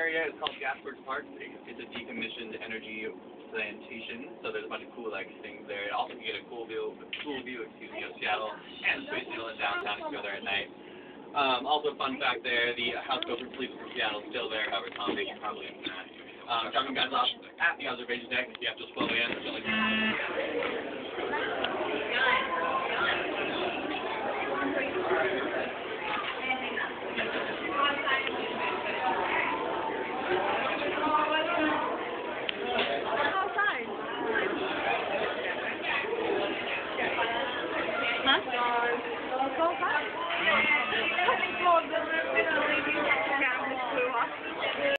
area is called Gaspard Park. It's a decommissioned energy plantation, so there's a bunch of cool things there. Also, you get a cool view, of Seattle and Space Needle in downtown if you go there at night. Also, fun fact there, the Houseboat Police from Seattle is still there. However, Tom Baker probably isn't that. Dropping guys off at the observation deck. You have to slow in.